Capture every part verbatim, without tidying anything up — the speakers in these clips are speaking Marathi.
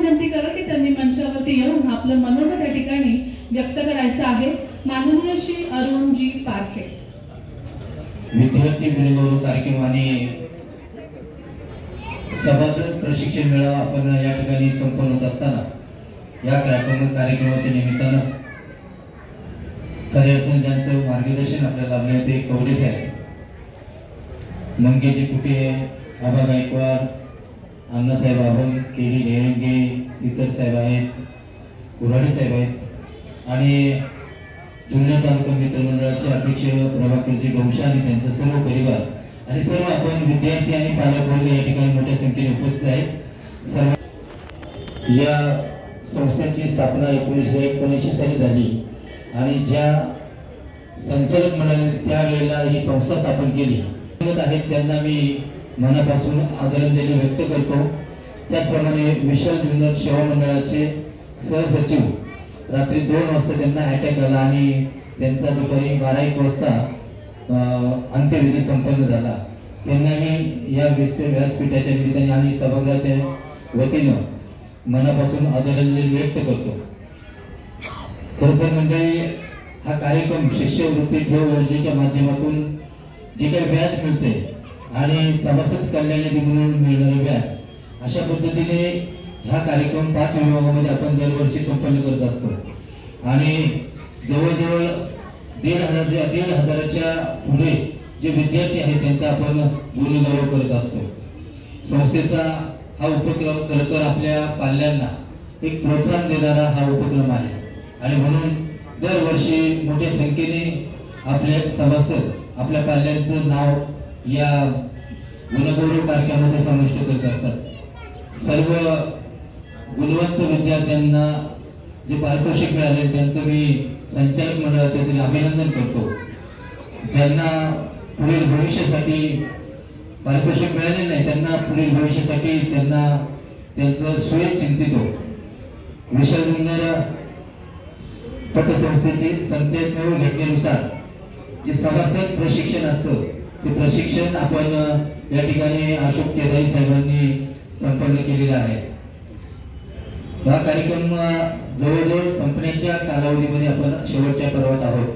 विनंती करा की त्यांनी मंचावरती येऊन आपलं मनोगत या ठिकाणी व्यक्त करायचं आहे। माननीय श्री अरुणजी पारखे। विद्यार्थी गुणगौरव कार्यक्रम आणि सभासद प्रशिक्षण मेळावा आपण या ठिकाणी संपन्न होत असताना या कार्यक्रमाच्या निमित्तानं खऱ्या अर्थाने ज्यांचं मार्गदर्शन आपल्याला लाभले होते कवडे साहेब, मंगेजी कुटे, आबा गायकवाड, अण्णासाहेब अभंग, के डी ढेरंगे, इतर साहेब आहेत, कुऱ्हाडे साहेब आहेत आणि जुन्नर तालुका मित्रमंडळाचे अध्यक्ष प्रभाकरजी गौशा आणि त्यांचा सर्व परिवार आणि सर्व आपण विद्यार्थी आणि पालक वर्ग या ठिकाणी मोठ्या संख्येने उपस्थित आहेत। सर्व या संस्थेची स्थापना एकोणीसशे एकोणऐंशी साली झाली आणि ज्या संचालक मंडळाने त्यावेळेला ही संस्था स्थापन केली आहेत त्यांना मी मनापासून आदरांजली व्यक्त करतो। त्याचप्रमाणे विशाल जुन्नर सेवा मंडळाचे सहसचिव रात्री दोन वाजता त्यांना अटॅक आला आणि त्यांचा दुपारी बारा एक वाजता अंत्यविधी संपन्न झाला। त्यांनाही या व्यासपीठाच्या निमित्ताने आणि सभागृहाच्या वतीनं मनापासून आदरांजली व्यक्त करतो। खरंतर मंडळी हा कार्यक्रम शिष्यवृत्ती ठेव योजनेच्या माध्यमातून जे काही व्याज मिळते आणि सभासद कल्याण म्हणून मिळणारे व्याज अशा पद्धतीने हा कार्यक्रम पाच विभागामध्ये आपण दरवर्षी संपन्न करत असतो आणि जवळजवळ दीड हजार दीड हजाराच्या पुढे जे विद्यार्थी आहेत त्यांचा आपण गुणगौरव करत असतो। संस्थेचा हा उपक्रम खरं तर आपल्या पाल्यांना एक प्रोत्साहन देणारा हा उपक्रम आहे आणि म्हणून दरवर्षी मोठ्या संख्येने आपले सभासद आपल्या पाल्यांचं नाव या गुणगौरव कार्यक्रमामध्ये समाविष्ट करत असतात। सर्व गुणवंत विद्यार्थ्यांना जे पारितोषिक मिळाले त्यांचं मी संचालक मंडळाच्या वतीने अभिनंदन करतो। ज्यांना पुढील भविष्यासाठी पारितोषिक मिळाले नाही त्यांना पुढील भविष्यासाठी त्यांना त्यांचं सोय चिंतितो। विशाल जुन्नर पतसंस्थेची संस्थेत्मक घटनेनुसार जे सभासद प्रशिक्षण असतं ते प्रशिक्षण आपण या ठिकाणी अशोक केदारी साहेबांनी संपन्न केलेला आहे। हा कार्यक्रम जवळजवळ संपण्याच्या कालावधीमध्ये आपण शेवटच्या पर्वात आहोत।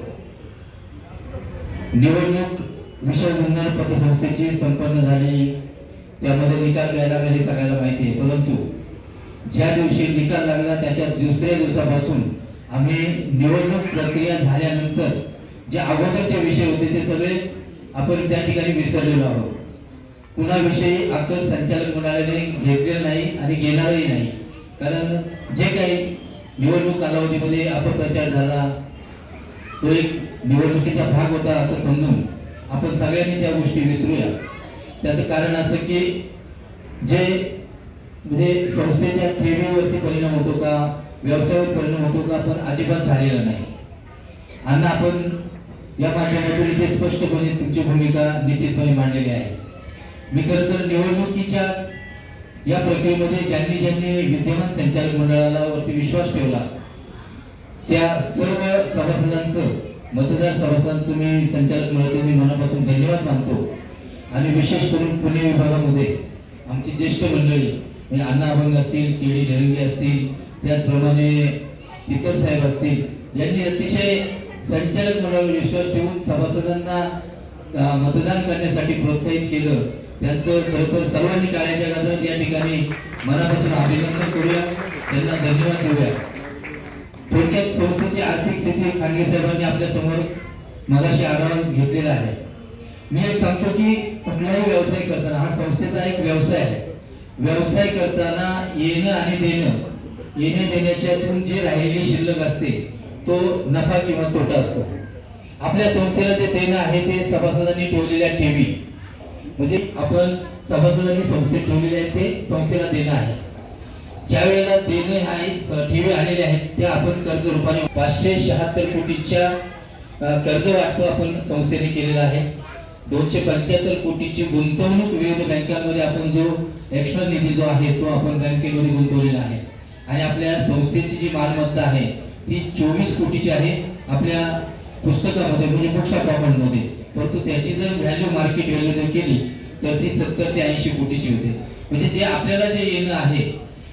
निवडणूक विशाल जुन्नर पतसंस्थेची संपन्न झाली, त्यामध्ये निकाल घ्यायला लागला हे सगळ्याला माहिती आहे, परंतु ज्या दिवशी निकाल लागला त्याच्या दुसऱ्या दिवसापासून आम्ही निवडणूक प्रक्रिया झाल्यानंतर जे अगोदरचे विषय होते ते सगळे आपण त्या ठिकाणी विसरलेलो आहोत। कुणाविषयी अक्कल संचालक मंडळाने घेतलेलं नाही आणि घेणारही नाही, कारण जे काही निवडणूक कालावधीमध्ये अपप्रचार झाला तो एक निवडणुकीचा भाग होता असं समजून आपण सगळ्यांनी त्या गोष्टी विसरूया। त्याचं कारण असं की जे म्हणजे संस्थेच्या ठेवीवरती परिणाम होतो का, व्यवसायावर परिणाम होतो का, पण अजिबात झालेला नाही। आणि आपण या माध्यमातून इथे स्पष्टपणे तुमची भूमिका निश्चितपणे मांडलेली आहे। मी खरं तर निवडणुकीच्या या प्रक्रियेमध्ये ज्यांनी ज्यांनी विद्यमान संचालक मंडळाला वरती विश्वास ठेवला त्या सर्व सभासदांचं मतदार सभासदांचं मी संचालक मंडळाचे मनापासून धन्यवाद मानतो आणि विशेष करून पुणे विभागामध्ये आमची ज्येष्ठ मंडळी म्हणजे अण्णा अभंग असतील, के डी ढेरंगे असतील, त्याचप्रमाणे इतर साहेब असतील, यांनी अतिशय संचालक मंडळावर विश्वास ठेवून सभासदांना मतदान करण्यासाठी प्रोत्साहित केलं। त्यांचं खरोखर सर्वांनी टाळ्याच्या गजरात या ठिकाणी मनापासून अभिनंदन करूया, त्यांना धन्यवाद देऊया। थोडक्यात संस्थेची आर्थिक स्थिती खांडगे साहेबांनी आपल्या समोर मगाशी आढावा घेतलेला आहे। मी एक सांगतो की कुठलाही व्यवसाय करताना हा संस्थेचा एक व्यवसाय आहे। व्यवसाय करताना येणं आणि देणं, येणे देण्याच्यातून जे राहिलेली शिल्लक असते तो नफा किंवा तोटा असतो। आपल्या संस्थेला जे देणं आहे ते सभासदांनी ठेवलेल्या ठेवी म्हणजे आपण सभासदांनी संस्थेत ठेवलेले आहे ते संस्थेला देणं आहे। ज्या वेळेला देणे आहे ठेवी आलेले आहेत त्या आपण कर्ज रूपाने पाचशे शहात्तर कोटीच्या कर्ज वाटप आपण संस्थेने केलेला आहे। दोनशे पंच्याहत्तर कोटीची गुंतवणूक विविध बँकांमध्ये आपण जो एक्स्ट्रा निधी जो आहे तो आपण बँकेमध्ये गुंतवलेला आहे आणि आपल्या संस्थेची जी मालमत्ता आहे ती चोवीस कोटीची आहे आपल्या पुस्तकामध्ये म्हणजे बुक्स ऑफ अकाउंट मध्ये, परंतु त्याची जर व्हॅल्यू मार्केट व्हॅल्यू जर केली तर ती सत्तर ते ऐंशी कोटीची होते। म्हणजे जे आपल्याला जे येणं आहे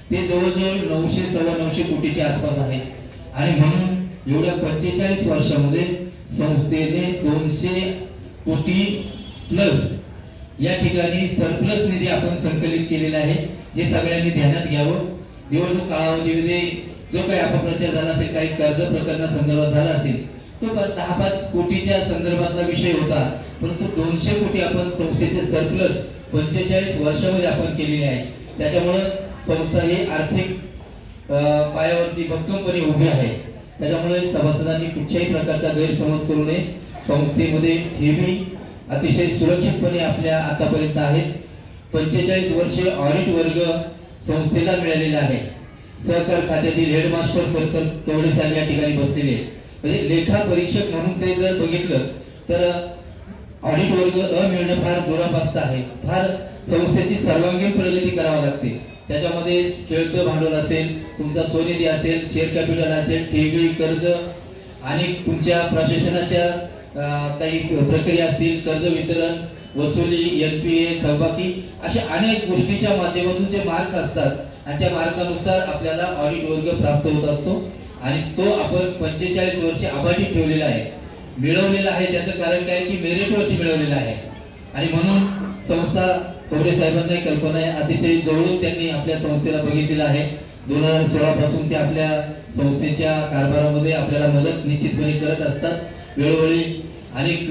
ते जवळजवळ नऊशे सव्वा नऊशे कोटीच्या आसपास आहे. आणि म्हणून एवढ्या पंचेचाळीस वर्षामध्ये संस्थेने दोनशे कोटी प्लस या ठिकाणी सरप्लस निधी आपण संकलित केलेला आहे. हे सगळ्यांनी ध्यानात घ्यावं. निवडणूक कालावधीमध्ये जो काही अपप्रचार झाला असेल, काही कर्ज प्रकरणासंदर्भात झाला असेल, तो दहा पाच कोटीच्या संदर्भातला विषय होता, परंतु दोनशे कोटी आपण संस्थेचे सरप्लस पंचेचाळीस वर्षामध्ये आपण केलेले आहे. त्याच्यामुळं संस्था ही आर्थिक पायावरती भक्कमपणे उभी आहे. त्याच्यामुळे सभासदांनी कुठल्याही प्रकारचा गैरसमज करू नये. संस्थेमध्ये ठेवी अतिशय सुरक्षितपणे आपल्या आतापर्यंत आहेत. पंचेचाळीस वर्ष ऑडिट वर्ग संस्थेला मिळालेला आहे. सहकार खात्यातील हेडमास्टर तेवढे साहेब या ठिकाणी बसलेले, म्हणजे लेखा परीक्षक म्हणून ते जर बघितलं तर ऑडिट वर्ग अ मिळणं फार दुरापास्त आहे. फार संस्थेची सर्वांगीण प्रगती करावी लागते. त्याच्यामध्ये खेळतं भांडवल असेल, तुमचा स्वनिधी असेल, शेअर कॅपिटल असेल, ठेवी, कर्ज आणि तुमच्या प्रशासनाच्या काही प्रक्रिया असतील, कर्ज वितरण, वसुली, एनपीए, थकबाकी, अशा अनेक गोष्टीच्या माध्यमातून जे मार्क असतात आणि त्या मार्कानुसार आपल्याला ऑडिट वर्ग प्राप्त होत असतो. आणि तो आपण पंचेचाळीस वर्षे अबाधित ठेवलेला आहे, मिळवलेला आहे. त्याचं कारण काय की मेरिटवरती मिळवलेला आहे. आणि म्हणून संस्था थोडे साहेबांना कल्पना आहे, अतिशय जवळून त्यांनी आपल्या संस्थेला बघितलेलं आहे. दोन हजार सोळा पासून ते आपल्या संस्थेच्या कारभारामध्ये आपल्याला मदत निश्चितपणे करत असतात. वेळोवेळी अनेक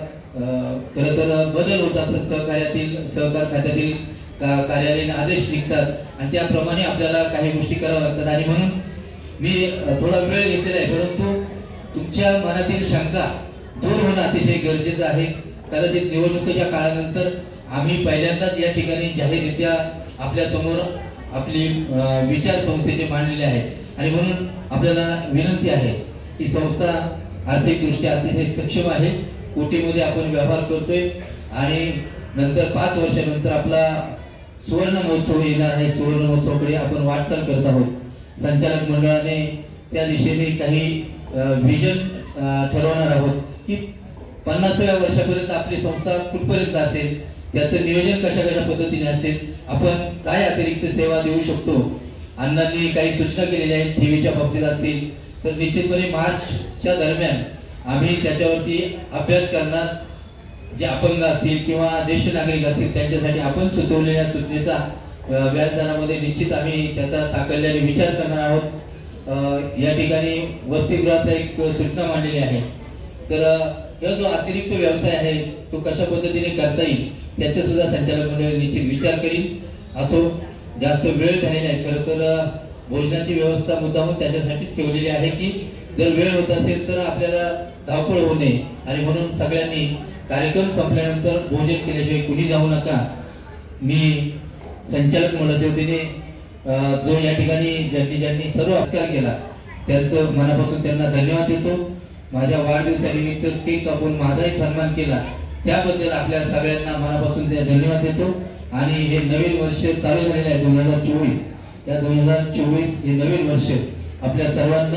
खरं तर बदल होत असतात. सहकार्यातील सहकार खात्यातील कार्यालयीन आदेश निघतात आणि त्याप्रमाणे आपल्याला काही गोष्टी कराव्या लागतात. आणि म्हणून मी थोडा वेळ घेतलेला आहे, परंतु तुमच्या मनातील शंका दूर होणं अतिशय गरजेचं आहे. कदाचित निवडणुकीच्या काळानंतर आम्ही पहिल्यांदाच या ठिकाणी जाहीररित्या आपल्या समोर आपली विचार संस्थेचे मांडलेले आहेत. आणि म्हणून आपल्याला विनंती आहे की संस्था आर्थिकदृष्ट्या अतिशय सक्षम आहे. कोटीमध्ये आपण व्यवहार करतोय आणि नंतर पाच वर्षानंतर आपला सुवर्ण महोत्सव येणार आहे. सुवर्ण महोत्सवाकडे आपण वाटचाल करत आहोत. संचालक मंडळाने त्या दिशेने काही विजन ठरवणार आहोत की पन्नासाव्या वर्षापर्यंत आपली संस्था कुठपर्यंत असेल, त्याचं नियोजन कशा कशा पद्धतीने असेल, आपण काय अतिरिक्त सेवा देऊ शकतो. अण्णांनी काही सूचना केलेल्या आहेत ठेवीच्या बाबतीत असतील तर निश्चितपणे मार्चच्या दरम्यान आम्ही त्याच्यावरती अभ्यास करणार. जे अपंग असतील किंवा ज्येष्ठ नागरिक असतील त्यांच्यासाठी आपण सुचवलेल्या सूचनेचा व्याजदरामध्ये निश्चित आम्ही त्याचा साकल्याने विचार करणार आहोत. या ठिकाणी वसतिगृहाचा एक सूचना मांडलेली आहे. तर हा जो अतिरिक्त व्यवसाय आहे तो कशा पद्धतीने करता येईल त्याचे सुद्धा संचालक मंडळ निश्चित विचार करील. असो, जास्त वेळ झालेला आहे. खरं तर भोजनाची व्यवस्था मुद्दामून त्याच्यासाठीच ठेवलेली आहे की जर वेळ होत असेल तर आपल्याला धावपळ होऊ नये. आणि म्हणून सगळ्यांनी कार्यक्रम संपल्यानंतर भोजन केल्याशिवाय कुणी जाऊ नका. मी संचालक मंडळाच्या वतीने जो या ठिकाणी ज्यांनी ज्यांनी सर्व सत्कार केला त्यांचं मनापासून त्यांना धन्यवाद देतो. माझ्या वाढदिवसानिमित्त केक कापून माझाही सन्मान केला त्याबद्दल आपल्या सगळ्यांना मनापासून धन्यवाद देतो. आणि हे नवीन वर्ष चालू झालेलं आहे दोन हजार चोवीस. या दोन हजार चोवीस हे नवीन वर्ष आपल्या सर्वांना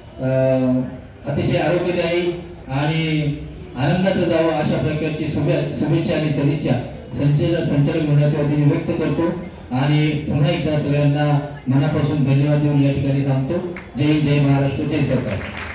अतिशय आरोग्यदायी आणि आनंदाचं जावं अशा प्रकारची शुभेच्छा आणि सदिच्छा संचालक संचालक मंडळाच्या वतीने व्यक्त करतो. आणि पुन्हा एकदा सगळ्यांना मनापासून धन्यवाद देऊन या ठिकाणी थांबतो. जय जय महाराष्ट्र, जय सरकार.